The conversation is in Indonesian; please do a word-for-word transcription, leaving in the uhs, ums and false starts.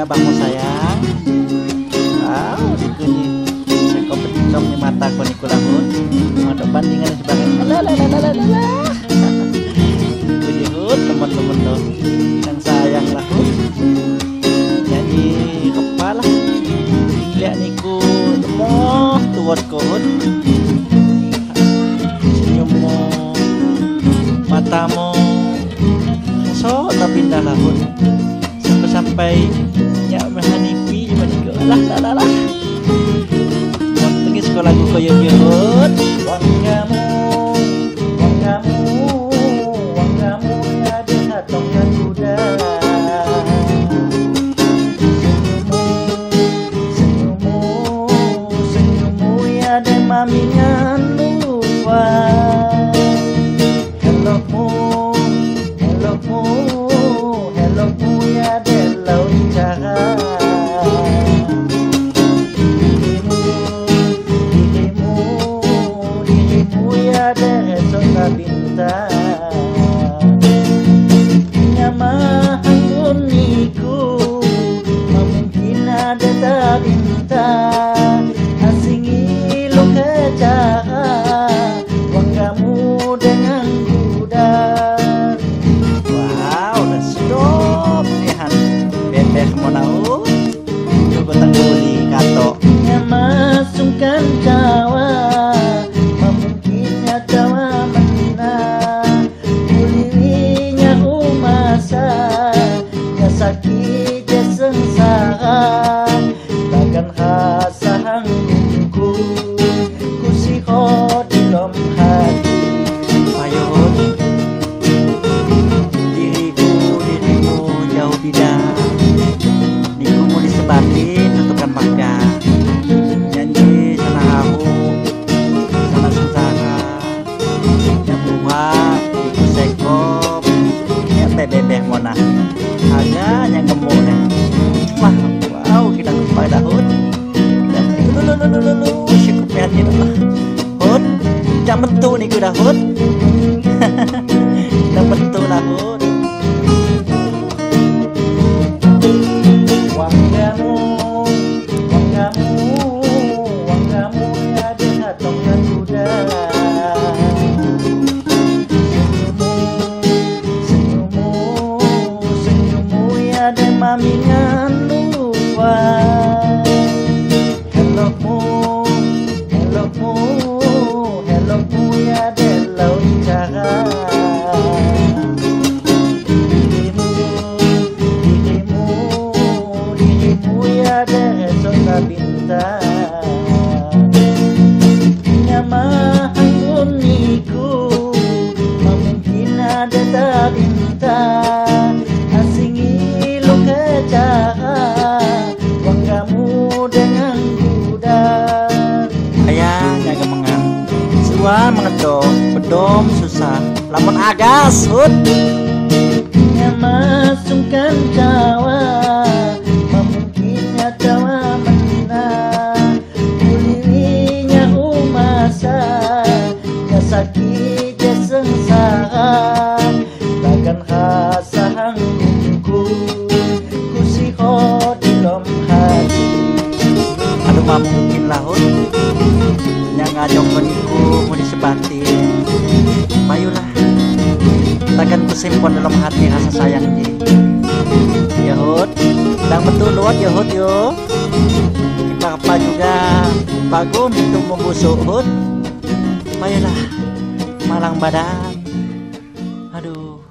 bangmu sayang. Wow, sekuni sekompetitong ni mata ko ni kulahun. Ada bandingan sebagainya. Lalalalalalala. Kujihut teman-teman dong. Yang sayang lah. Jadi kepala. Lihat niku temoh tuwat kohut. Senyummu, matamu, so tapi pindah lahun. Sampai-sampai nyak mehanipi juga lah lah lah lah. Tengis sekolah gue koyo jehut. Wang kamu, wang kamu, wang kamu ya di hatong dan kuda. Senyummu, senyummu, senyummu ya de mamingan lupa. Hellomu, hellomu, hellomu ya de laut cara. Bintang nyamah uniku mungkin ada tak bintang asingi lo kecara wang kamu dengan kuda. Wow, udah stop lihat bebek mau nau coba tangguli kato nyamah sungkan jawa memungkinnya jawa sakit je sengsara takkan rasa hangku ku siho di dalam hati payun diriku dirimu jauh beda dikumu disebatin tentukan maka janji sana aku sana sengsara yang buah iku sekop ya bebek mona agak yang gemuk nih. Wah, wow, kita kepala dahut. Lulu lulu lulu, cukup hati lah. Hut, jangan bentuk nih kuda hut. Jangan bentuk lah hut. Wang kamu, wang kamu, wang kamu ya di hatong dan kuda. Mamingan lupa. Hellomu, hellomu, hellomu ya de laut cara. Dirimu, dirimu, dirimu ya de sonda bintang. Nyamah uniku mungkin ada tak bintang asingi cara wang kamu dengan kuda. Ayah jaga mengan suan mengedok bedom susah lamun agas hut nyamasungkan jawa memungkinnya jawa menang kulirinya umasa ya sakit ya sengsara takkan rasa hangku di dalam hati. Aduh mah mungkin lahun yang ngajong koniku mau disebatin mayulah takkan kusimpan dalam hati rasa sayang ji ya hut dan betul luat ya hut yo kita apa juga bagus itu membusuk hut mayulah malang badan aduh.